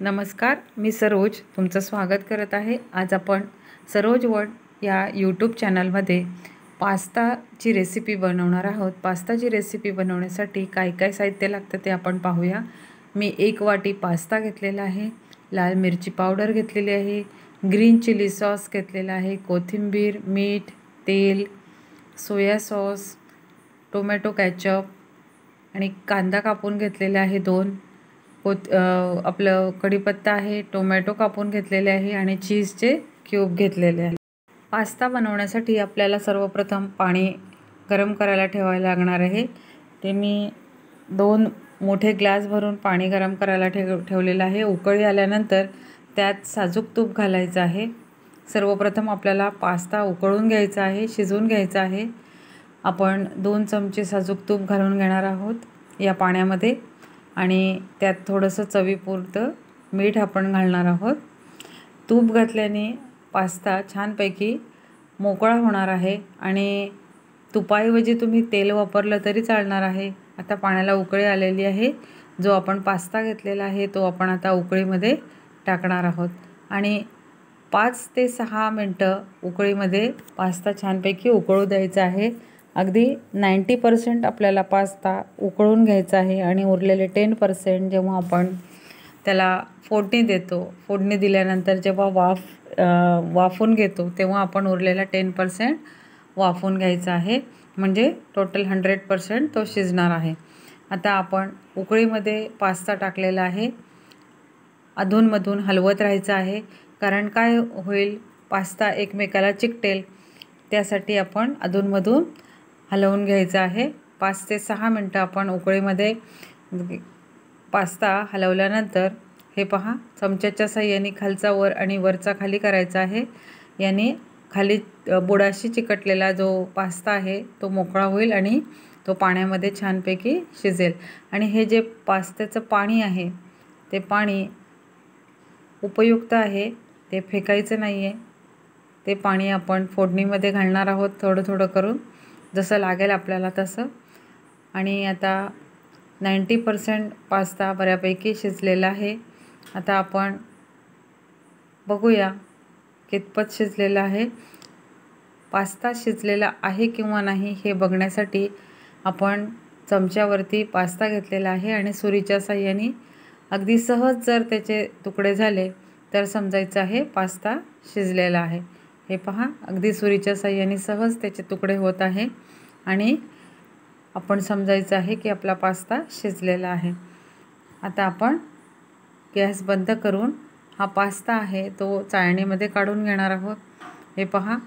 नमस्कार, मी सरोज तुमचं स्वागत करत आहे। आज आपण सरोज वर्ल्ड या यूट्यूब चॅनलमध्ये पास्ताची रेसिपी बनवणार आहोत। पास्ताची रेसिपी बनवण्यासाठी काय काय साहित्य लागतं ते आपण पाहूया। मी 1 वाटी पास्ता घेतलेला आहे, लाल मिरची पावडर घेतलेली आहे, ग्रीन चिली सॉस घेतलेला आहे, कोथिंबीर, मीठ, तेल, सोया सॉस, टोमॅटो केचप आणि कांदा कापून घेतलेला आहे 2, आपलं कढीपत्ता आहे, टोमॅटो कापून घेतलेले आहे आणि चीजचे क्यूब घेतलेले आहे। पास्ता बनवण्यासाठी आपल्याला सर्वप्रथम पाणी गरम करायला ठेवायला लागणार आहे। ते मी 2 मोठे ग्लास भरून पाणी गरम करायला ठेवलेलं आहे। उकळी आल्यानंतर त्यात साजूक तूप घालायचं आहे। सर्वप्रथम आपल्याला पास्ता उकळून घ्यायचा आहे, शिजवून घ्यायचा आहे। आपण 2 चमचे साजूक तूप घालून घेणार आहोत या पाण्यामध्ये आणि त्यात थोडंसं चवीपुरतं मीठ आपण घालणार आहोत। तूप घातल्याने पास्ता छानपैकी मोकळा होणार आहे आणि तुपाऐवजी तुम्ही तेल वापरलं तरी चालणार आहे। आता पाण्याला उकळी आलेली आहे। जो आपण पास्ता घेतलेला आहे तो आपण आता उकळीमध्ये टाकणार आहोत आणि 5 ते 6 मिनटं उकळीमध्ये पास्ता छानपैकी उकळू द्यायचा आहे। अगदी 90% आपल्याला पास्ता उकळून घ्यायचा आहे आणि उरलेले 10% जेव्हा आपण त्याला फोडणी देतो, फोडणी दिल्यानंतर जेव्हा वाफून घेतो तेव्हा आपण उरलेला 10% वाफून घ्यायचा आहे, म्हणजे टोटल 100% तो शिजणार आहे। आता आपण उकळीमध्ये पास्ता टाकलेला आहे, अधूनमधून हलवत राहायचं आहे, कारण काय होईल, पास्ता एकमेकाला चिकटेल, त्यासाठी आपण अधूनमधून हलवून घ्यायचं आहे। 5 ते 6 मिनटं आपण उकळीमध्ये पास्ता हलवल्यानंतर हे पहा, चमच्याच्या साहाय्याने खालचा वर आणि वरचा खाली करायचा आहे। याने खाली बुडाशी चिकटलेला जो पास्ता आहे तो मोकळा होईल आणि तो पाण्यामध्ये छानपैकी शिजेल। आणि हे जे पास्त्याचं पाणी आहे ते पाणी उपयुक्त आहे, ते फेकायचं नाही आहे। ते पाणी आपण फोडणीमध्ये घालणार आहोत थोडं थोडं करून, जसं लागेल आपल्याला तसं। आणि आता 90% पास्ता बऱ्यापैकी शिजलेला आहे। आता आपण बघूया कितपत शिजलेला आहे। पास्ता शिजलेला आहे किंवा नाही हे बघण्यासाठी आपण चमच्यावरती पास्ता घेतलेला आहे आणि सुरीच्या साहाय्याने अगदी सहज जर त्याचे तुकडे झाले तर समजायचं आहे पास्ता शिजलेला आहे। हे पहा, अगदी सुरीच्या साहाय्याने सहज त्याचे तुकडे होत आहे आणि आपण समजायचं आहे की आपला पास्ता शिजलेला आहे। आता आपण गॅस बंद करून हा पास्ता आहे तो चाळणीमध्ये काढून घेणार आहोत। हे पहा,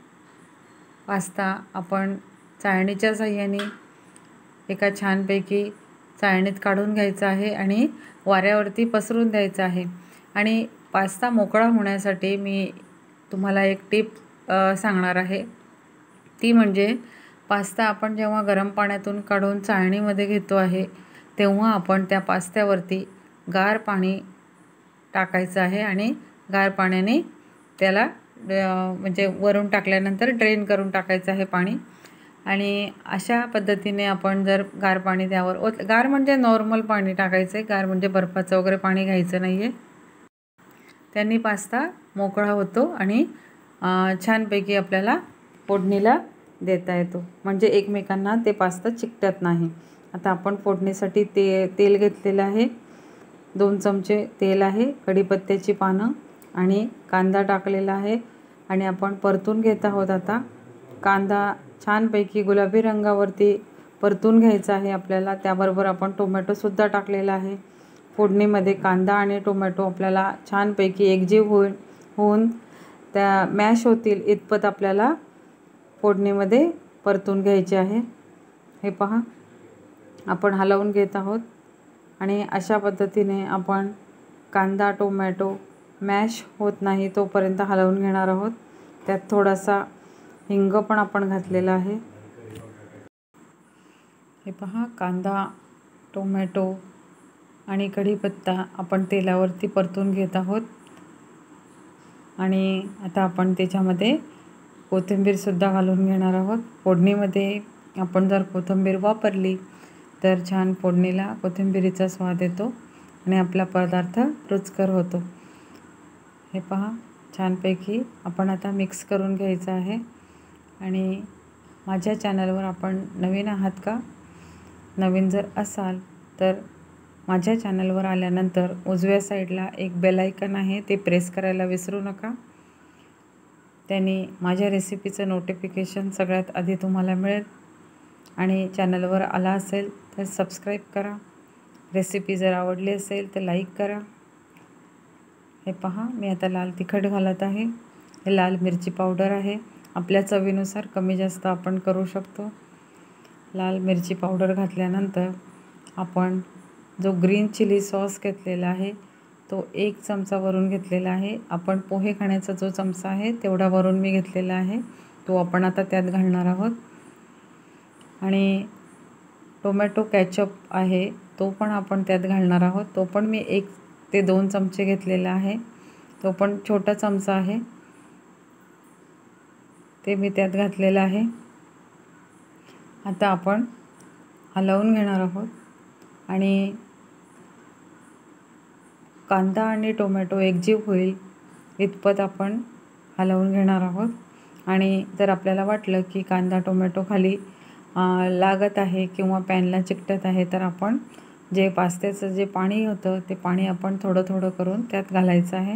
पास्ता आपण चाळणीच्या साहाय्याने एका छानपैकी चाळणीत काढून घ्यायचा आहे आणि वाऱ्यावरती पसरून द्यायचा आहे। आणि पास्ता मोकळा होण्यासाठी मी तुम्हाला एक टिप सांगणार आहे, ती म्हणजे पास्ता आपण जेव्हा गरम पाण्यातून काढून चाळणीमध्ये घेतो आहे तेव्हा आपण त्या पास्त्यावरती गार पाणी टाकायचं आहे आणि गार पाण्याने त्याला म्हणजे वरून टाकल्यानंतर ड्रेन करून टाकायचं आहे पाणी। आणि अशा पद्धतीने आपण जर गार पाणी त्यावर गार म्हणजे नॉर्मल पाणी टाकायचं आहे, गार म्हणजे बर्फाचं वगैरे पाणी घ्यायचं नाही आहे। त्यांनी पास्ता मोकळा होतो आणि छानपैकी आपल्याला फोडणीला देता येतो, म्हणजे एकमेकांना ते पास्ता चिकटत नाही। आता आपण फोडणीसाठी तेल घेतलेलं आहे, 2 चमचे तेल आहे, कढीपत्त्याची पानं आणि कांदा टाकलेला आहे आणि आपण परतून घेत आहोत। आता कांदा छानपैकी गुलाबी रंगावरती परतून घ्यायचा आहे आपल्याला। त्याबरोबर आपण टोमॅटोसुद्धा टाकलेला आहे। फोडणीमध्ये कांदा आणि टोमॅटो आपल्याला छानपैकी एकजीव होऊन त्या मॅश होतील इतपत आपल्याला फोडणीमध्ये परतून घ्यायचे आहे। हे पहा, आपण हलवून घेत आहोत आणि अशा पद्धतीने आपण कांदा टोमॅटो मॅश होत नाही तोपर्यंत हलवून घेणार आहोत। त्यात थोडासा हिंग पण आपण घातलेला आहे। हे पहा, कांदा टोमॅटो आणि कढीपत्ता आपण तेलावरती परतून घेत आहोत आणि आता आपण त्याच्यामध्ये कोथिंबीरसुद्धा घालून घेणार आहोत। फोडणीमध्ये आपण जर कोथिंबीर वापरली तर छान फोडणीला कोथिंबीरीचा स्वाद येतो आणि आपला पदार्थ रुचकर होतो। हे पहा, छानपैकी आपण आता मिक्स करून घ्यायचं आहे। आणि माझ्या चॅनलवर आपण नवीन आहात का? नवीन जर असाल तर माझ्या चॅनलवर आल्यानंतर उजव्या साईडला एक बेल आयकन आहे, ते प्रेस करायला विसरू नका। त्याने माझ्या रेसिपीचं नोटिफिकेशन सगळ्यात आधी तुम्हाला मिळेल। आणि चॅनलवर आला असेल तर सबस्क्राईब करा। रेसिपी जर आवडली असेल तर लाईक करा। हे पहा, मी आता लाल तिखट घालत आहे। हे लाल मिरची पावडर आहे, आपल्या चवीनुसार कमी जास्त आपण करू शकतो। लाल मिरची पावडर घातल्यानंतर आपण जो ग्रीन चिली सॉस घेतलेला आहे तो 1 चमचा वरून घेतलेला आहे। आपण पोहे खाण्याचा जो चमचा आहे तेवढा वरून मी घेतलेला आहे, तो आपण आता त्यात घालणार आहोत। आणि टोमॅटो केचप आहे तो पण आपण त्यात घालणार आहोत। तो पण मी 1 ते 2 चमचे घेतलेला आहे, तो पण छोटा चमचा आहे, ते मी त्यात घातलेलं आहे। आता आपण हलवून घेणार आहोत आणि कांदा आणि टोमॅटो एकजीव होईल इतपत आपण हलवून घेणार आहोत। आणि जर आपल्याला वाटलं की कांदा टोमॅटो खाली लागत आहे किंवा पॅनला चिकटत आहे तर आपण जे पास्त्याचं जे पाणी होतं ते पाणी आपण थोडं थोडं करून त्यात घालायचं आहे,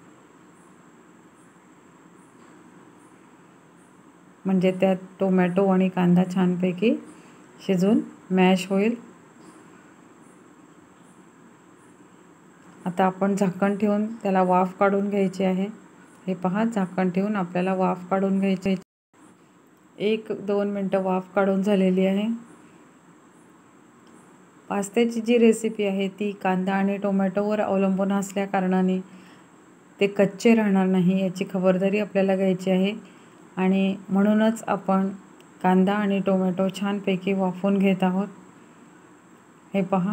म्हणजे त्यात टोमॅटो आणि कांदा छानपैकी शिजून मॅश होईल। आता आपण झाकण ठेवून त्याला वाफ काढून घ्यायची आहे। हे पहा, झाकण ठेवून आपल्याला वाफ काढून घ्यायची। 1-2 मिनटं वाफ काढून झालेली आहे। पास्त्याची जी रेसिपी आहे ती कांदा आणि टोमॅटोवर अवलंबून असल्या कारणाने ते कच्चे राहणार नाही याची खबरदारी आपल्याला घ्यायची आहे। आणि म्हणूनच आपण कांदा आणि टोमॅटो छानपैकी वाफवून घेत आहोत। हे पहा,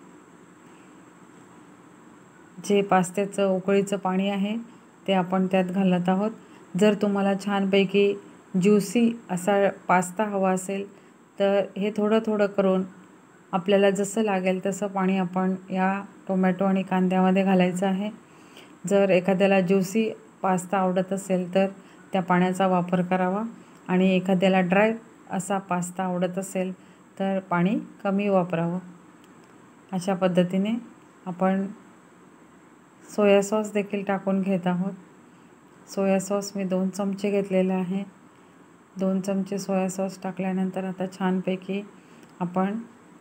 जे पास्त्याचं उकळीचं पाणी आहे ते आपण त्यात घालत आहोत। जर तुम्हाला छानपैकी ज्युसी असा पास्ता हवा असेल तर हे थोडं थोडं करून आपल्याला जसं लागेल तसं पाणी आपण या टोमॅटो आणि कांद्यामध्ये घालायचं आहे। जर एखाद्याला ज्युसी पास्ता आवडत असेल तर त्या पाण्याचा वापर करावा आणि एखाद्याला ड्राय असा पास्ता आवडत असेल तर पाणी कमी वापरावं। अशा पद्धतीने आपण सोया सॉस देखील टाकून घेत आहोत। सोया सॉस मी 2 चमचे घेतलेला आहे। 2 चमचे सोया सॉस टाकल्यानंतर आता छानपैकी आपण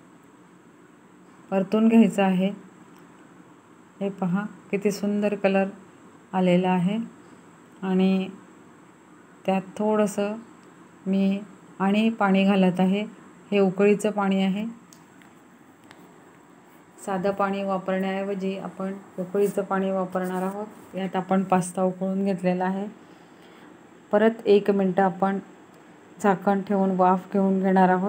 परतून घ्यायचं आहे। हे पहा, किती सुंदर कलर आलेला आहे। आणि त्यात थोडंसं मी पाणी घालत आहे। हे उकळीचं पाणी आहे। साधं पाणी वापरण्याऐवजी आपण उकळीचं पाणी वापरणार आहोत। यात आपण पास्ता उकळून घेतलेला आहे। परत 1 मिनटं आपण झाकण ठेवून वाफ घेऊन घेणार आहोत।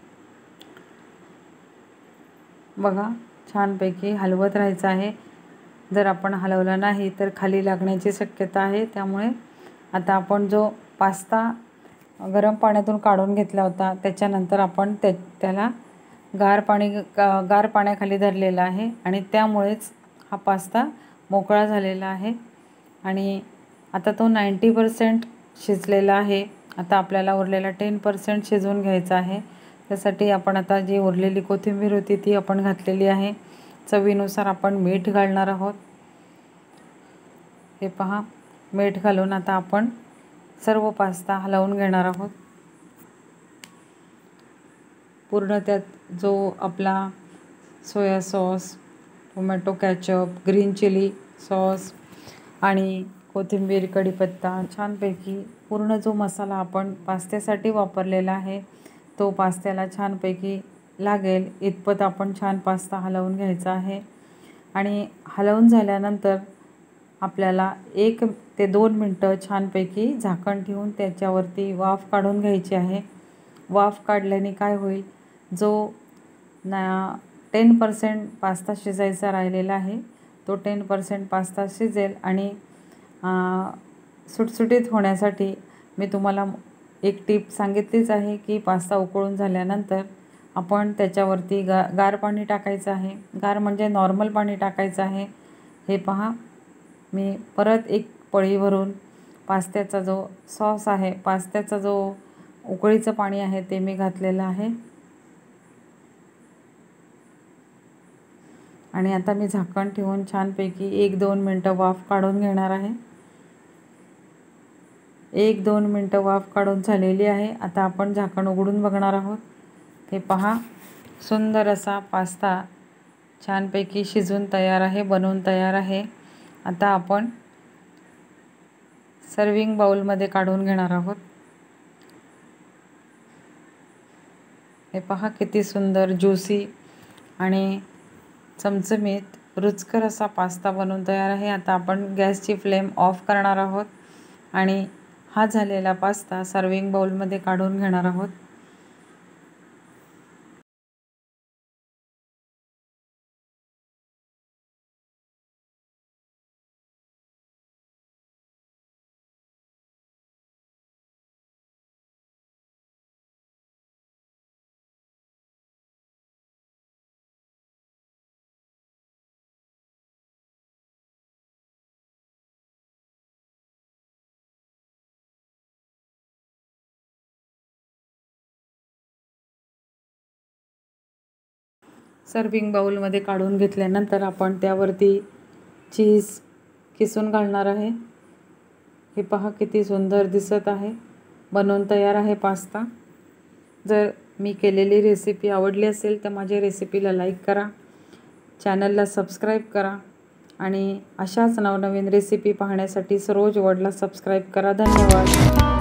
बघा, छानपैकी हलवत राहायचं आहे। जर आपण हलवलं नाही तर खाली लागण्याची शक्यता आहे। त्यामुळे आता आपण जो पास्ता गरम पाण्यातून काढून घेतला होता त्याच्यानंतर आपण त्याला गार पाण्याखाली धरलेला आहे आणि त्यामुळेच हा पास्ता मोकळा झालेला आहे। आणि आता तो 90% शिजलेला आहे। आता आपल्याला उरलेला 10% शिजवून घ्यायचा आहे। त्यासाठी आपण आता जी उरलेली कोथिंबीर होती ती आपण घातलेली आहे। चवीनुसार आपण मीठ घालणार आहोत। हे पहा, मीठ घालून आता आपण सर्व पास्ता हलवून घेणार आहोत। पूर्ण त्यात जो आपला soya sauce, tomato ketchup, green chilli sauce आणि कोथिंबीर, कढीपत्ता छानपैकी पूर्ण जो मसाला आपण पास्त्यासाठी वापरलेला आहे तो पास्त्याला छानपैकी लागेल इतपत आपण छान पास्ता हलवून घ्यायचा आहे। आणि हलवून झाल्यानंतर आपल्याला 1 ते 2 मिनटं छानपैकी झाकण ठेवून त्याच्यावरती वाफ काढून घ्यायची आहे। वाफ काढल्याने काय होईल, जो 10% पास्ता शिजायचा राहिलेला आहे तो 10% पास्ता शिजेल। आणि सुटसुटीत होण्यासाठी मी तुम्हाला एक टीप सांगितलीच आहे की पास्ता उकळून झाल्यानंतर आपण त्याच्यावरती गार पाणी टाकायचं आहे, गार म्हणजे नॉर्मल पाणी टाकायचं आहे। हे पहा, मी परत एक पळी भरून पास्त्याचा जो सॉस आहे, पास्त्याचा जो उकळीचं पाणी आहे ते मी घातलेलं आहे। आणि आता मी झाकण ठेवून छानपैकी 1-2 मिनटं वाफ काढून घेणार आहे। 1-2 मिनटं वाफ काढून झालेली आहे। आता आपण झाकण उघडून बघणार आहोत। हे पहा, सुंदर असा पास्ता छानपैकी शिजून तयार आहे, बनवून तयार आहे। आता आपण सर्विंग बाउलमध्ये काढून घेणार आहोत। हे पहा, किती सुंदर ज्यूसी आणि चमचमीत रुचकर असा पास्ता बनवून तयार आहे। आता आपण गॅसची फ्लेम ऑफ करणार आहोत आणि हा झालेला पास्ता सर्विंग बाउलमध्ये काढून घेणार आहोत। सर्विंग बाउलमध्ये काढून घेतल्यानंतर आपण त्यावरती चीज किसून घालणार आहे। हे पहा, किती सुंदर दिसत आहे। बनवून तयार आहे पास्ता। जर मी केलेली रेसिपी आवडली असेल तर माझ्या रेसिपीला लाईक करा, चॅनलला सबस्क्राईब करा आणि अशाच नवनवीन रेसिपी पाहण्यासाठी सरोज वर्ल्डला सबस्क्राईब करा। धन्यवाद।